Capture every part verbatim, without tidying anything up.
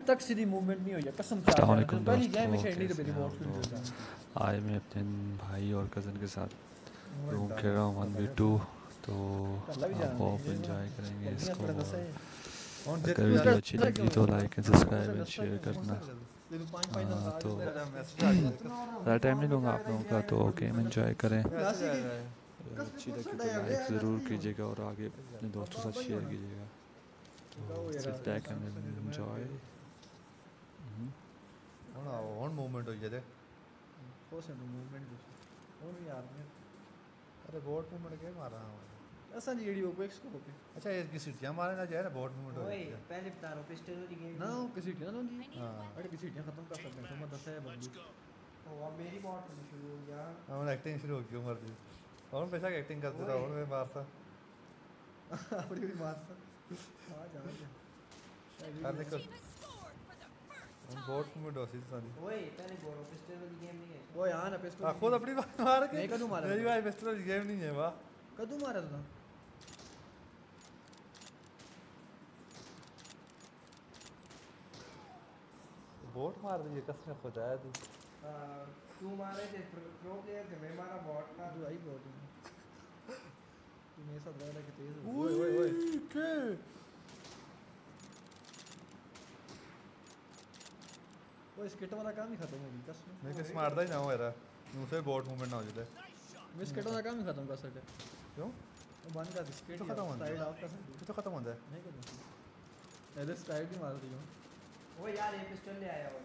तक सीधी मूवमेंट नहीं हुई है कसम से। अस्सलाम वालेकुम पहली गेम में दोस्तों, शेड नहीं कैसे पे हैं रिमोट आप फील लोग? होता है। आज मैं अपने भाई और कज़न के साथ रूम खेल रहा हूँ वन वी टू, तो आप होप इंजॉय करेंगे इसको। अगर वीडियो अच्छी लगी तो like and subscribe and share करना। हाँ, तो ज़्यादा टाइम नहीं लूँगा आप लोगों का, तो गेम इंजॉय करें। अगर अच्छी लगी तो लाइक ज़रूर कीजिएगा और आगे अपने दोस्तों के साथ शेयर कीजिएगा। तो सिट बैक एंड एंजॉय। ਹੁਣ ਹੁਣ मूवमेंट हुई है देख कोस है मूवमेंट कुछ और यार मैं अरे बोट मूवमेंट के मार रहा हूँ ऐसा नहीं एडी ओपो एक्स को ओके। अच्छा ये किसी सीटियां मारे ना जाए ना बोट मूवमेंट हो ओए गई है पहले बता रहा हूं पिस्टल वाली गेम ना किसी टीम ना जी हां अरे किसी टीम खत्म कर सकते हैं तो मैं दस है बंदी। ओ अब मेरी बॉट होनी शुरू हो गया। हम एक्टिंग शुरू हो गई उमर दी और पैसा एक्टिंग करते रहो और मैं मारता अपनी भी मार सा आ जा जा अरे कर हम बोट मूवमेंट हो सी सारी ओए पहले बोलो पिस्टल वाली गेम नहीं है। वो यहां ना पिस्टल आ खुद अपनी बात मार के नहीं कदू मारा मेरी भाई पिस्टल गेम नहीं है वाह कदू मारा था बोट मार दी कसम खुदा है तू तू मारे थे प्रो प्लेयर थे मैं मारा बॉट का तू आई बॉट तू मेरे साथ लग रहा है कि तेज ओए ओए ओए के वो स्केट वाला काम ही खत्म हो गया कसम मैं किस मारदा ही ना हो मेरा मुझसे बोट मूवमेंट ना हो जाए मैं स्केट वाला काम ही खत्म कर सकते क्यों वो बंद कर स्केट तो खत्म होता है साइड ऑफ कर सकते तो खत्म होता है नहीं कर पहले स्काई भी मार दियो ओ यार ये पिस्टल ले आया हो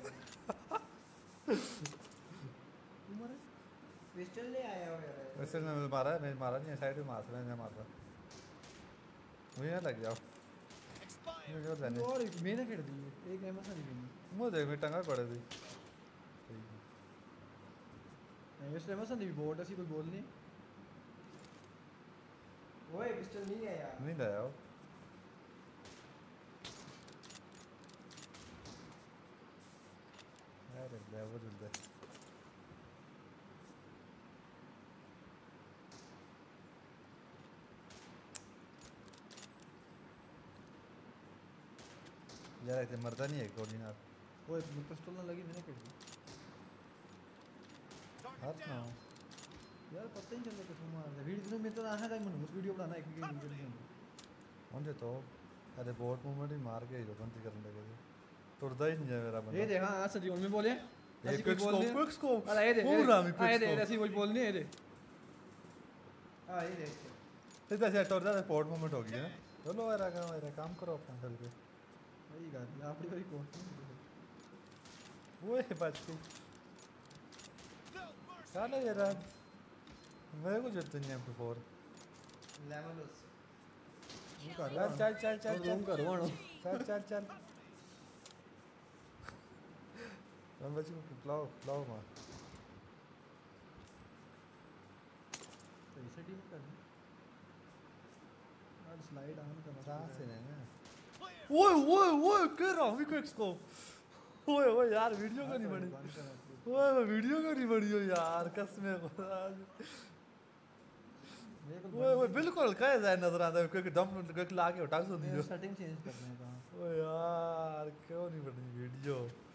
तू मारे पिस्टल ले आया हो यार वैसे मैं मारा है मैं मारा नहीं साइड में मार रहा है मैं मार रहा मुझे ना लग जाओ मुझे जो जाने और मैंने कर दी एक एम एस नहीं दी मुझे देख मैं टंगा पड़े थी नहीं इस एम एस नहीं बोर्ड ऐसी कोई बोल नहीं ओए पिस्टल नहीं आया नहीं लाया हो अरे लेवल जल्दी यार ऐसे मरता नहीं है कोऑर्डिनेटर वो पिस्टल ना लगी मैंने कर दी हाथ ना यार पता ही नहीं चलता किस मार दे वीडियो में तो आना था मैंने उस वीडियो बनाना एक वीडियो नहीं मुझे तो अरे बोट मूवमेंट ही मार के ही बंद करने लगे थे टुरदा ही नहीं है मेरा बंदा ये देख हां सच में बोले एक क्विक स्कोप क्विक स्कोप अरे ये देख पूरा में ये क्विक देख स्कोप ऐसी कोई बोलनी है ये देख हां ये देख तो जैसे टुरदा से बोट मूवमेंट हो गई है चलो यार काम यार काम करो अपना चल के वही गाल आपड़ी कोई कौन वो है बात की चलो यार मेरे को जरूरत नहीं है एम फोर लेवलस चल चल चल चल रूम करवानो चल चल चल हम बच्चे को लाओ लाओ मां कैसे टीम करनी और स्लाइड ऑन करना कहां से नहीं ना ओए ओए ओए कर रहा हूं क्विक स्कोप ओए ओए यार वीडियो को नहीं बनी ओए वीडियो को नहीं बनी हो यार कसम खुदा ओए ओए बिल्कुल कैसे जाए नजर आता है क्योंकि डंप क्योंकि लाके उठा दो दियो सेटिंग चेंज करने का ओए यार क्यों नहीं बनी वीडियो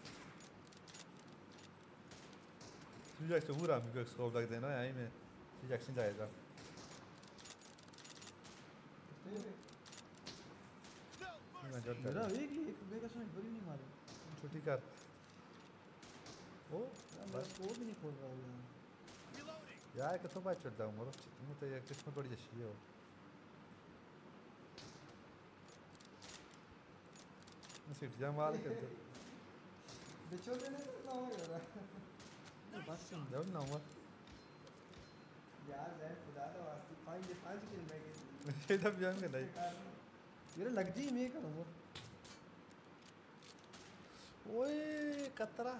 तुझे ऐसे पूरा भी क्विक स्कोप लग देना यहीं में तुझे एक्शन जाएगा मेरा एक ही एक बेका से बड़ी नहीं मारे छुट्टी कर ओ बस वो भी नहीं खोल रहा है यार कितना बात चढ़ता हूँ मरो मुझे ये किस्मत बड़ी अच्छी है वो सीट जा मार के तो बिचो देने ना हो यार बस सुन जब ना मत यार जैन खुदा तो वास्ते पांच ये पांच किल में गए ये तब जान के नहीं ये लग जी मैं करूंगा ओए कतरा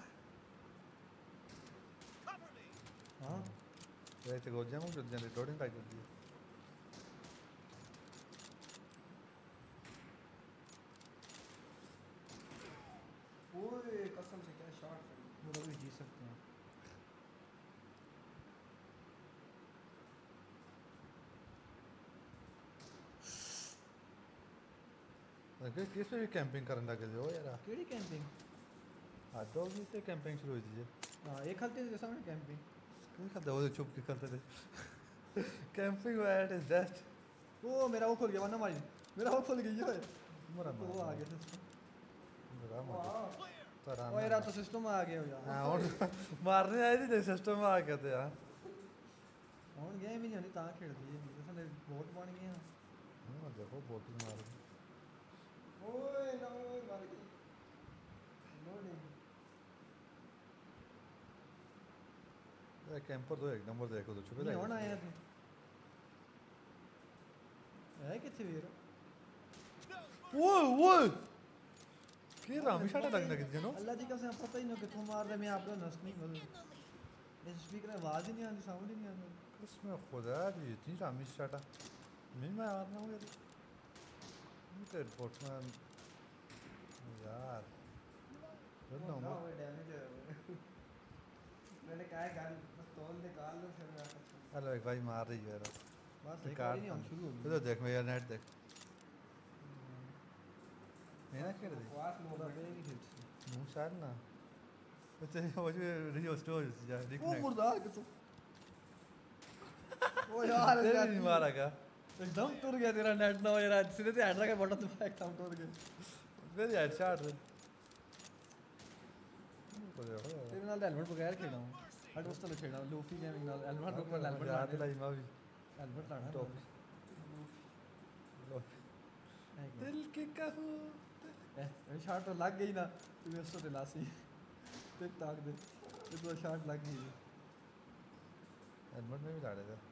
हां ये तो गोजा में जल्दी जल्दी लोडिंग पैक कर दिया ओए कसम से क्या शॉट वो भी जी सकते हैं कि किस पे भी कैंपिंग करने लगे हो यार केड़ी कैंपिंग आज तो भी से कैंपिंग शुरू हुई थी हां एक हफ्ते से सामने कैंपिंग तुम खाते हो चुप के करते थे कैंपिंग वेयर इज बेस्ट ओ मेरा वो खुल गया वरना मारी मेरा वो खुल गया है मरा वो आ गया सिस्टम मरा मरा तारा ओए रात तो सिस्टम आ गया यार हां और मारने आए थे सिस्टम में आ गए थे यार ਹੁਣ ਗੇਮ ਹੀ ਨਹੀਂ ਹੁੰਦੀ ਤਾਂ ਖੇਡਦੀ ਹੈ ਜਿਵੇਂ ਸਾਡੇ ਬਹੁਤ ਬਣ ਗਏ ਆ हां देखो बहुत ही मार ਓਏ ਨਾ ਓਏ ਮਰ ਗਈ ਲੋਡਿੰਗ ये कैंपर तो एक नंबर देखो तो छुपे ਨਹੀਂ ਹੁਣ ਆਇਆ ਤੂੰ ਹੈ ਕਿੱਥੇ ਵੀਰ ओए ओए के रामी शाटा लगना किसी नो अल्लाह जी कसम पता ही नहीं किथों मार रहे मैं आप लोग नस नहीं मतलब इस स्पीकर में आवाज ही नहीं आती साउंड ही नहीं आता इसमें खुदा जी इतनी रामी शाटा मैं मैं आ रहा हूं यार ये तो बोटमैन यार बोल ना वो डैमेज है मैंने कहा है गाल बस तोल दे गाल लो फिर मैं हेलो एक भाई मार रही है यार बस एक बार ही नहीं हम शुरू हो इधर देख मेरा नेट देख मेरा खेल दी वास नो गया नहीं हिट मुंह शायद ना तो तेरे वो जो रियो स्टोर जा वो रिकनेक्ट मुर्दार के तू ओ यार तेरे नहीं मारा क्या एकदम टूट गया तेरा नेट ना हो यार सीधे से हेड का बटन दबाया एकदम टूट गया मेरी हेडशॉट बोले हो तेरे नाल हेलमेट बगैर खेला हूं हट उस तरह खेला लूफी गेमिंग नाल हेलमेट ऊपर हेलमेट याद लाई मैं भी हेलमेट लाना टॉप दिल के कहूं ए शॉट तो लग गई ना तू उस तो लासी टिक टाक दे ये तो शॉट लग गई हेलमेट में भी डाले थे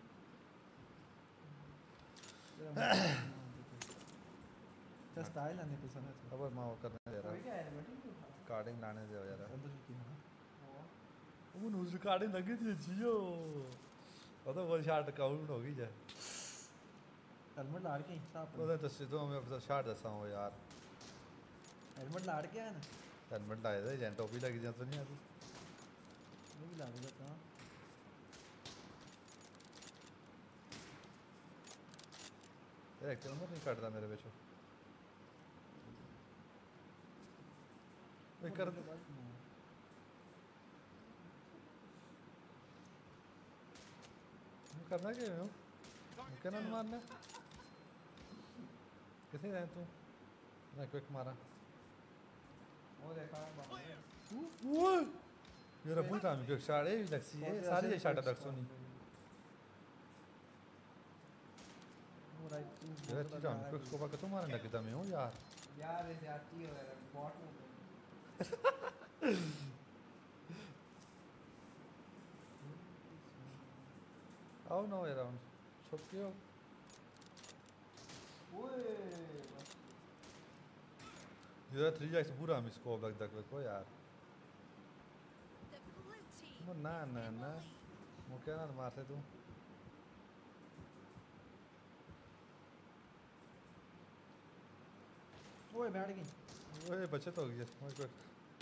क्या स्टाइल आने को समझ अब मैं वो करने दे रहा कोई क्या हेलमेट ही नहीं कार्डिंग लाने दे यार अंदर की ना वो न्यूज़ रिकॉर्डिंग लगी थी जियो वो तो वो शॉट काउंट हो गई जाए हेलमेट लाड़ के हिसाब वो तो सीधो मैं अपना शॉट दसा हूं यार हेलमेट लाड़ के है ना हेलमेट लाए थे जेंट टोपी लगी जा तो नहीं आती वो भी लाड़ देता हूं एक तो नहीं काटता मेरे पीछे वे कर करना क्या है क्या ना मारना किसे जाए तू ना क्विक मारा वो देखा बाहर वो ये रफू काम जो सारे लक्सी है सारी ये शाटा दक्सो नहीं वो राइट ये अच्छी काम क्विक को पाके तो मारने लगे था मैं हूं यार यार ये जाती है यार बॉट में आओ ना अराउंड छुप के हो ओए ये थ्री एक्स पूरा हम स्कोप लग तक को यार वो ना ना ना वो क्या ना मारते तू ओए बैठ गई ओए बचत हो गई ओए कोई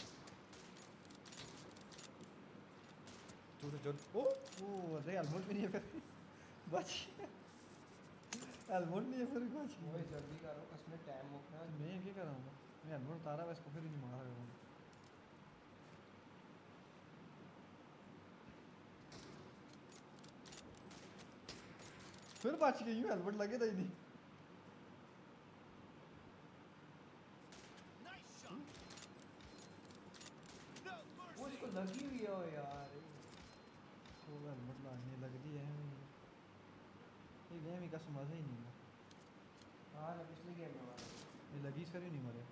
तू तो चल ओ ओ अरे हेलमेट भी नहीं है फिर बच हेलमेट नहीं है फिर बच ओए जल्दी करो इसमें टाइम मुकना मैं क्या कर रहा हूँ मैं हेलमेट उतारा बस को फिर ही नहीं मारा है फिर बच गई हूँ हेलमेट लगे था ही नहीं वो इसको लगी हुई है यार तो हेलमेट लाने लगती है ये गेम ही का समझ ही नहीं है हाँ ना पिछले गेम में मारा ये लगी फिर ही नहीं मरे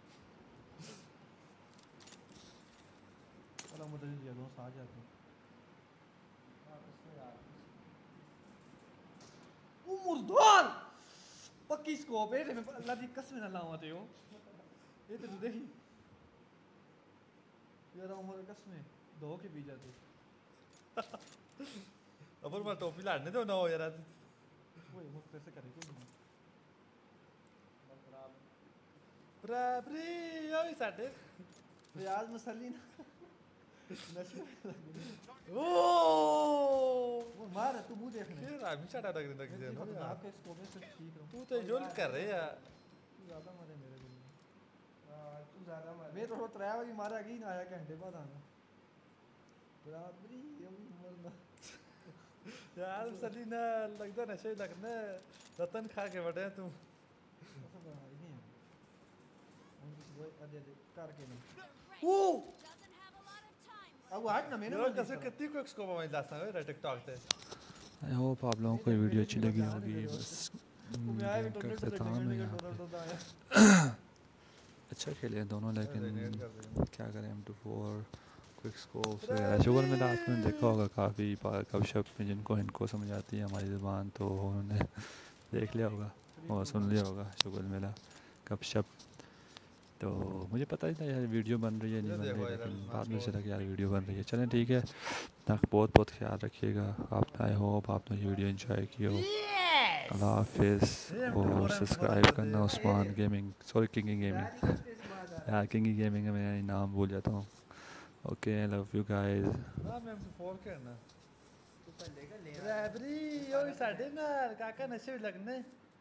चलो मुझे दिया दो आ जाते हैं हाँ इसमें यार ओ मुर्दार पक्की स्कोप है मैं अल्लाह दी कसम ना लावाते हो ये तो तू देखी यार उम्र कसम दो के पी जाते अब मैं टोपी लाने दो ना यार ओए वो कैसे करे कोई नहीं बराबरी ओए साडे रियाज मसली ना नशे में लग गई। ओ वो मार तू मुंह देखने ये रामी शाटा लग रहा है किसी ने आपके स्कोप में से ठीक रहो तू तो जोल कर रहे यार ज्यादा मारे मेरे को ज्यादा मार मैं तो त्रै बजे मारा गई ना आया घंटे बाद आना बराबरी हम मरना यार सली ना लगता नशे लगना रतन खा के बैठे तुम करके नहीं ओ अब हट ना मैंने यार कैसे कितनी क्विक स्कोप में लास्ट है रे टिकटॉक पे आई होप आप लोगों को ये वीडियो अच्छी लगी होगी बस मैं आया गेम तो करते तो था मैं यहाँ डर डर आया अच्छा खेले हैं दोनों लेकिन Renegade कर देंगे। क्या करें M two four quick scopes वगैरह शुगर में रात में देखा होगा काफ़ी गपशप में जिनको इनको समझ आती है हमारी ज़ुबान तो उन्होंने देख लिया होगा और सुन लिया होगा शुगर मेला गपशप तो मुझे पता ही था यार वीडियो बन रही है नहीं ये बन देखो रही यार, लेकिन नाच बाद में बहुत। चला कि यार वीडियो बन रही है चलें ठीक है तक बहुत बहुत ख्याल रखिएगा आप आई होप आपने ये वीडियो एंजॉय की हो अल्लाह हाफिज़ और सब्सक्राइब करना उस्मान गेमिंग सॉरी किंगी गेमिंग यार किंगी गेमिंग है मैं नाम भूल जाता हूँ okay I love you guys ना मैं एम फोर करना तू पहले का ले बराबरी ओए साडे नाल काका नशे लगने